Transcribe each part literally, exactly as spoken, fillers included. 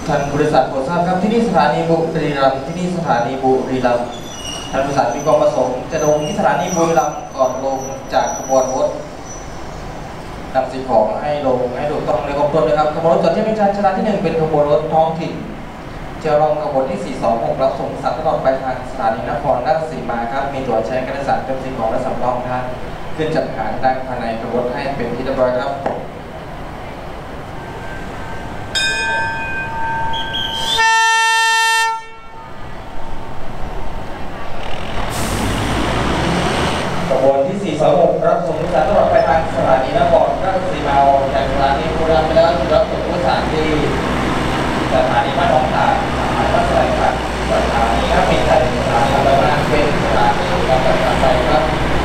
ท่านบริษัทโปรดทราบครับที่นี่สถานีบุรีรัมย์ที่นี่สถานีบุรีรัมย์ท่านบริษัทมีความประสงค์จะลงที่สถานีบุรีรัมย์ก่อนลงจากขบวนรถนำสิ่งของให้ลงให้ถูกต้องในขบวนนะครับขบวนรถจอดที่เป็นชานชาที่หนึ่งเป็นขบวนรถท้องถิ่นเจรองขบวนที่สี่สองหกรับส่งสัตว์ตลอดไปทางสถานีนครราชสีมาครับมีตั๋วใช้การโดยสารเป็นสิ่งของและสำรองท่านขึ้นจัดหาดังภายในขบวนให้เป็นที่เรียบร้อยครับขบวนที่สี่สองหกรับส่งผู้โดยสารตลอดไปทางสถานีนครราชสีมาออกจากสถานีบุรีรัมย์ไปแล้วรับส่งผู้โดยสารที่สถานีบ้านหนองตาดสถานีบ้านสลายขัดสถานีท่าเมฆไทยสถานีบางนาเป็นสถานีการจัดการไปครับ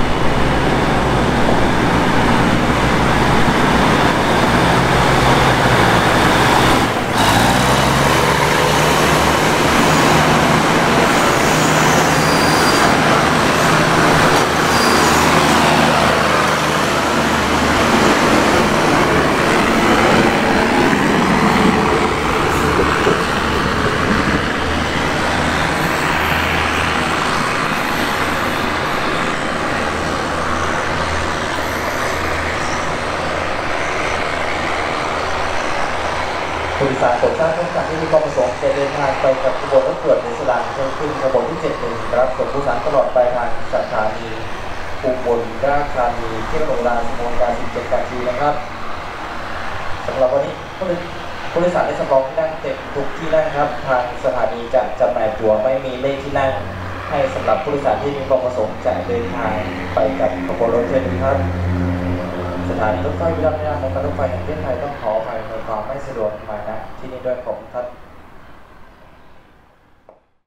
ผู้โดยสารโปรดทราบทุกท่านที่มีความประสงค์จะเดินทางไปกับขบวนรถด่วนในสถานีเพิ่มขึ้นขบวนที่เจ็ดหนึ่งรับส่งผู้โดยสารตลอดไปทางสถานีอุบลราชธานีที่กำหนดเวลาสมวนการสิบเจ็ดนาทีนะครับสำหรับวันนี้ผู้โดยสารได้สำรองที่นั่งเต็มทุกที่นั่งครับทางสถานีจะจำหน่ายตั๋วไม่มีเลขที่นั่งให้สำหรับผู้โดยสารที่มีความประสงค์จะเดินทางไปกับขบวนรถเช่นนี้ครับสถานีรถไฟบุรีรัมย์ในนามของการรถไฟแห่งประเทศไทยต้องขออภัยในความไม่สะดวกมาณที่นี้ด้วยขอบคุณครับ